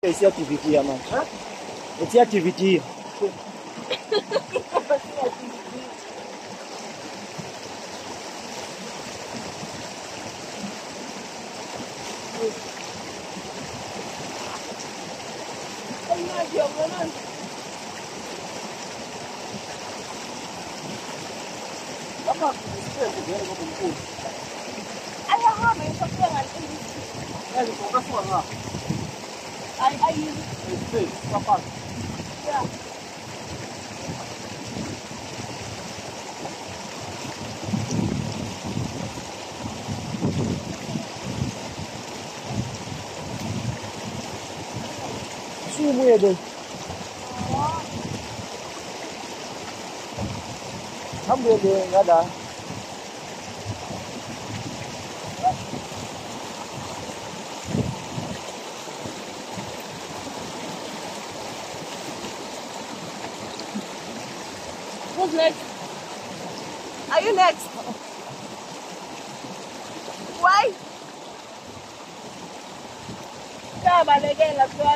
Isi activity ya man. Isi activity. Sumo ya dun. Hambo dia enggak ada. Who's next? Are you next? Why? Come on again, let's go.